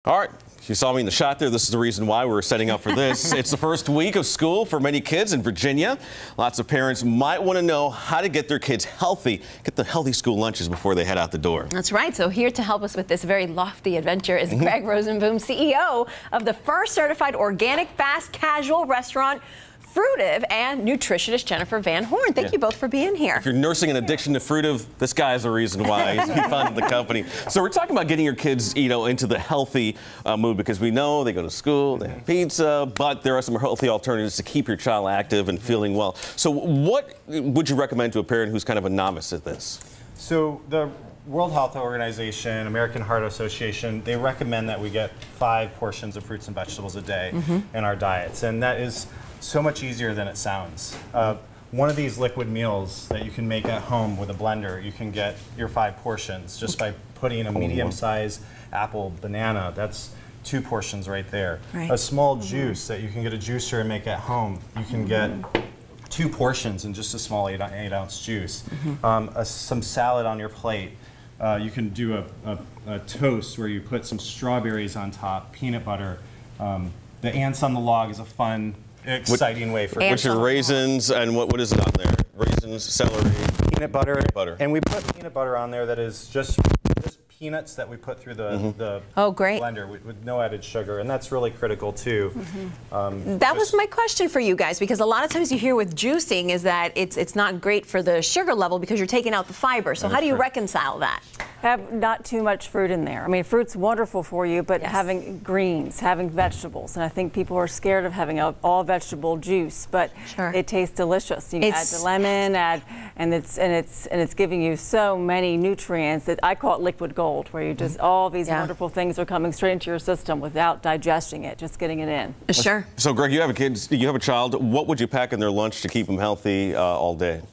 All right, you saw me in the shot there. This is the reason why we're setting up for this. It's the first week of school for many kids in Virginia. Lots of parents might want to know how to get their kids healthy, get the healthy school lunches before they head out the door. That's right. So here to help us with this very lofty adventure is Gregg Rozeboom, CEO of the first certified organic fast casual restaurant, Fruitive, and nutritionist Jennifer Van Horn. Thank you both for being here. If you're nursing an addiction to Fruitive, this guy is the reason why he founded the company. So we're talking about getting your kids, into the healthy mood, because we know they go to school, they have pizza, but there are some healthy alternatives to keep your child active and feeling well. So what would you recommend to a parent who's kind of a novice at this? So the World Health Organization, American Heart Association, they recommend that we get 5 portions of fruits and vegetables a day in our diets, and that is so much easier than it sounds. One of these liquid meals that you can make at home with a blender, you can get your 5 portions just by putting a medium-sized apple, banana. That's 2 portions right there. Right. A small juice that you can get a juicer and make at home, you can get 2 portions in just a small 8-ounce juice. Some salad on your plate. You can do a toast where you put some strawberries on top, peanut butter. The ants on the log is a fun, exciting way for which are raisins, and what is it on there? Raisins, celery, peanut butter, and we put peanut butter on there that is just peanuts that we put through the blender with no added sugar, and that's really critical too. That was my question for you guys, because a lot of times you hear with juicing is that it's not great for the sugar level because you're taking out the fiber. So how do you reconcile that? Have not too much fruit in there. I mean, fruit's wonderful for you, but having greens, having vegetables, and I think people are scared of having all vegetable juice, but it tastes delicious. You can add the lemon, and it's giving you so many nutrients that I call it liquid gold, where you just all these wonderful things are coming straight into your system without digesting it, just getting it in. Sure. So, Greg, you have a child. What would you pack in their lunch to keep them healthy all day?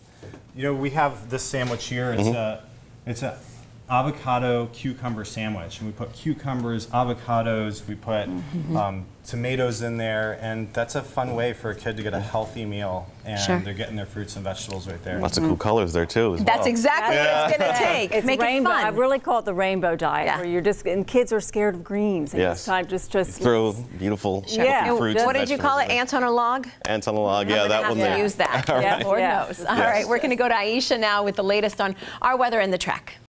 We have this sandwich here. It's a avocado cucumber sandwich, and we put cucumbers, avocados, we put tomatoes in there, and that's a fun way for a kid to get a healthy meal, and they're getting their fruits and vegetables right there. Lots of cool colors there too. That's exactly what it's going to take. It's make rainbow. It fun. I really call it the rainbow diet, where you're and kids are scared of greens. And it's time just throw beautiful fruits. What did you call it? Ants on a log? Ants on a log. Yeah, that one there. Use that. Lord knows. All right, we're going to go to Aisha now with the latest on our weather and the track.